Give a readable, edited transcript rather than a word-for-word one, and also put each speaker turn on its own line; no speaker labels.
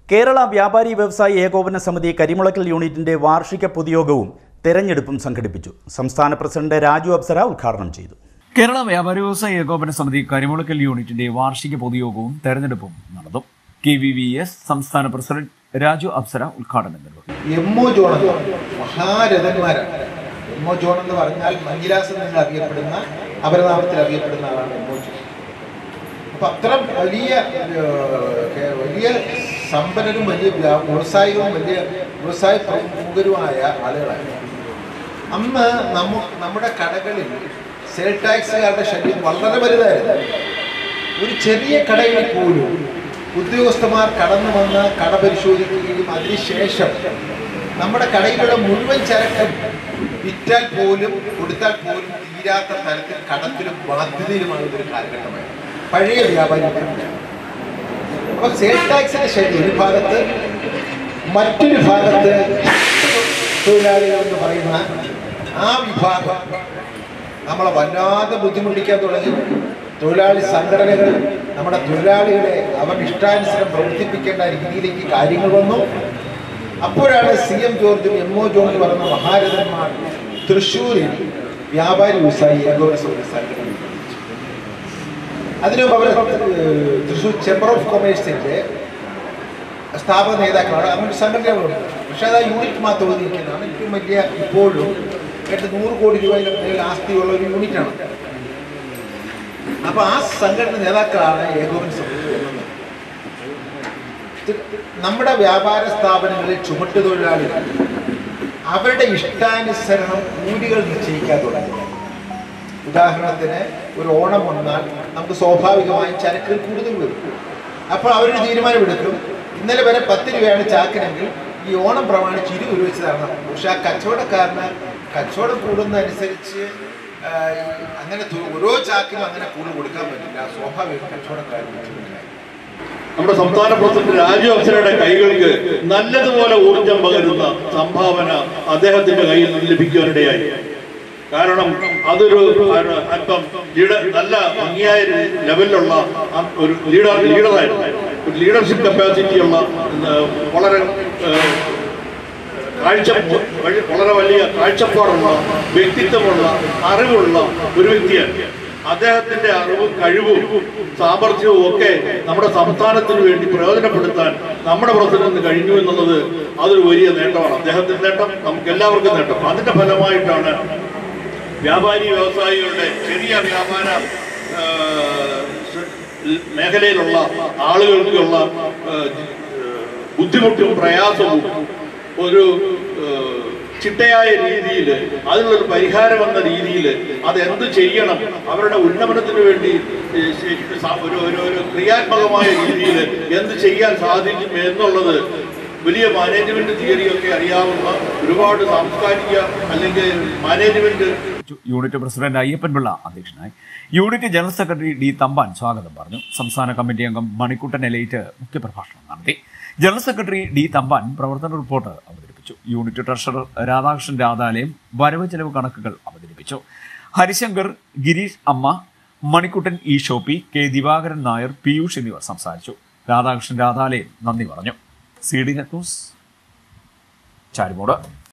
കേരള വ്യാപാരി വ്യവസായി ഏകോപന സമിതി കരിമുളക്കൽ യൂണിറ്റിന്റെ വാർഷിക പൊതുയോഗവും തെരഞ്ഞെടുപ്പും സംഘടിപ്പിച്ചു. സംസ്ഥാന പ്രസിഡന്റ് രാജു അപ്സര ഉദ്ഘാടനം ചെയ്തു.
കേരള വ്യാപാരി വ്യവസായി ഏകോപന സമിതി കരിമുളക്കൽ യൂണിറ്റിന്റെ വാർഷിക പൊതുയോഗവും തെരഞ്ഞെടുപ്പും നടന്നു. KVVS സംസ്ഥാന പ്രസിഡന്റ് രാജു അപ്സര ഉദ്ഘാടനം നിർവഹിച്ചു.
മഹാരഥന്മാരാണ്. എമ്മോ ജോൺ എന്ന് പറഞ്ഞാൽ മഞ്ഞിരാസ് എന്ന് അറിയപ്പെടുന്ന അപരനാമത്തിൽ അറിയപ്പെടുന്ന ആളാണ് എമ്മോ ജോൺ. അപ്പൊ അത്തരം വലിയ സമ്പന്നരും വലിയ വ്യവസായികളും വലിയ വ്യവസായ പ്രമുഖരുമായ ആളുകളാണ്. അന്ന് നമ്മുടെ കടകളിൽ സെയിൽ ടാക്സുകാരുടെ ശല്യം വളരെ വലുതായിരുന്നു. ഒരു ചെറിയ കടയിൽ പോലും ഉദ്യോഗസ്ഥന്മാർ കടന്നു വന്ന് കട പരിശോധിക്കുകയും അതിനുശേഷം നമ്മുടെ കടയിലുള്ള മുഴുവൻ ചരക്കും വിറ്റാൽ പോലും കൊടുത്താൽ പോലും തീരാത്ത തരത്തിൽ കടത്തിലും ബാധ്യതയിലുമാണ് ഇതൊരു കാലഘട്ടമായിരുന്നു പഴയ വ്യാപാരികളുടെ. അപ്പൊ സെയിൽ ടാക്സിന്റെ ശല്യം ഒരു ഭാഗത്ത്, മറ്റൊരു ഭാഗത്ത് തൊഴിലാളികൾ എന്ന് പറയുന്ന ആ വിഭാഗം നമ്മളെ വല്ലാതെ ബുദ്ധിമുട്ടിക്കാൻ തുടങ്ങി. തൊഴിലാളി സംഘടനകൾ നമ്മുടെ തൊഴിലാളികളെ അവരുടെ ഇഷ്ടാനുസരണം പ്രവർത്തിപ്പിക്കേണ്ട രീതിയിലേക്ക് കാര്യങ്ങൾ വന്നു. അപ്പോഴാണ് CM ജോർജും MO ജോൺ എന്ന് പറയുന്ന മഹാരഥന്മാർ തൃശ്ശൂരിൽ വ്യാപാരി വ്യവസായി ഏകോപന സമിതി സംഘടന. അതിനുമുമ്പ് അവർ തൃശ്ശൂർ ചേംബർ ഓഫ് കൊമേഴ്സിന്റെ സ്ഥാപക നേതാക്കളാണ്. അങ്ങനെ സംഘടനകളുണ്ട്. പക്ഷെ അത് ആ യൂണിറ്റ് മാത്രം ഒതുങ്ങിയിരിക്കുന്നതാണ്. ഏറ്റവും വലിയ ഇപ്പോഴും 100 കോടി രൂപയുടെ മേൽ ആസ്തിയുള്ള ഒരു യൂണിറ്റാണ്. അപ്പൊ ആ സംഘടന നേതാക്കളാണ് ഏകോപന സമിതി. നമ്മുടെ വ്യാപാര സ്ഥാപനങ്ങളിൽ ചുമട്ടുതൊഴിലാളികൾ അവരുടെ ഇഷ്ടാനുസരണം കൂലികൾ നിശ്ചയിക്കാൻ തുടങ്ങി. ഉദാഹരണത്തിന് ഒരു ഓണം വന്നാൽ നമുക്ക് സ്വാഭാവികമായും ചരക്കുകൾ കൂടുതൽ വരും. അപ്പോൾ അവരൊരു തീരുമാനമെടുക്കും, ഇന്നലെ വരെ 10 രൂപയാണ് ചാക്കിനെങ്കിൽ ഈ ഓണം പ്രമാണിച്ച് 20 രൂപ വെച്ച് തരണം. പക്ഷെ ആ കച്ചവടക്കാരന് കച്ചവടം കൂടുന്നതനുസരിച്ച് അങ്ങനെ ഓരോ ചാക്കിനും അങ്ങനെ കൂടുതൽ കൊടുക്കാൻ പറ്റില്ല. സ്വാഭാവിക കച്ചവടക്കാരൻ.
നമ്മുടെ സംസ്ഥാന പ്രസിഡന്റ് രാജു അപ്സരയുടെ കൈകൾക്ക് നല്ലതുപോലെ ഊർജം പകരുന്ന സംഭാവന അദ്ദേഹത്തിന്റെ കയ്യിൽ നിന്ന് ലഭിക്കാനിടയായി. കാരണം അതൊരു അല്പം നല്ല ഭംഗിയായ ലെവലിലുള്ള ഒരു ലീഡറായിരുന്നു. ഒരു ലീഡർഷിപ്പ് കപ്പാസിറ്റിയുള്ള വളരെ വലിയ കാഴ്ചപ്പാടുള്ള വ്യക്തിത്വമുള്ള അറിവുള്ള ഒരു വ്യക്തിയാണ്. അദ്ദേഹത്തിന്റെ അറിവും കഴിവും സാമർഥ്യവും ഒക്കെ നമ്മുടെ സംസ്ഥാനത്തിന് വേണ്ടി പ്രയോജനപ്പെടുത്താൻ നമ്മുടെ പ്രസിഡന്റിന് കഴിഞ്ഞു എന്നുള്ളത് അതൊരു വലിയ നേട്ടമാണ്. അദ്ദേഹത്തിന്റെ നേട്ടം നമുക്ക് എല്ലാവർക്കും നേട്ടം. അതിന്റെ ഫലമായിട്ടാണ് വ്യാപാരി വ്യവസായികളുടെ ചെറിയ വ്യാപാര മേഖലയിലുള്ള ആളുകൾക്കുള്ള ബുദ്ധിമുട്ടും പ്രയാസവും ഒരു ചിട്ടയായ രീതിയിൽ അതിനുള്ളൊരു പരിഹാരം എന്ന രീതിയിൽ അതെന്ത് ചെയ്യണം, അവരുടെ ഉന്നമനത്തിന് വേണ്ടി ഒരു ക്രിയാത്മകമായ രീതിയിൽ എന്ത് ചെയ്യാൻ സാധിക്കും എന്നുള്ളത് വലിയ മാനേജ്മെന്റ് തിയറിയൊക്കെ അറിയാവുന്ന ഒരുപാട് സാംസ്കാരിക അല്ലെങ്കിൽ മാനേജ്മെന്റ്.
യൂണിറ്റ് പ്രസിഡന്റ് അയ്യപ്പൻപിള്ള അധ്യക്ഷനായി. Unit general secretary D. Thampan സ്വാഗതം പറഞ്ഞു. സംസ്ഥാന കമ്മിറ്റി അംഗം മണിക്കുട്ടൻ എലൈറ്റ് മുഖ്യപ്രഭാഷണം നടത്തി. General secretary D. തമ്പാൻ പ്രവർത്തന റിപ്പോർട്ട് അവതരിപ്പിച്ചു. യൂണിറ്റ് ട്രഷറർ രാധാകൃഷ്ണൻ രാധാലയം വരവ് ചെലവ് കണക്കുകൾ അവതരിപ്പിച്ചു. ഹരിശങ്കർ, ഗിരീഷ് അമ്മ, മണിക്കുട്ടൻ E. ഷോപ്പി, K. ദിവാകരൻ നായർ, പീയൂഷ് എന്നിവർ സംസാരിച്ചു. രാധാകൃഷ്ണൻ രാധാലയം നന്ദി പറഞ്ഞു. CD news Charimood.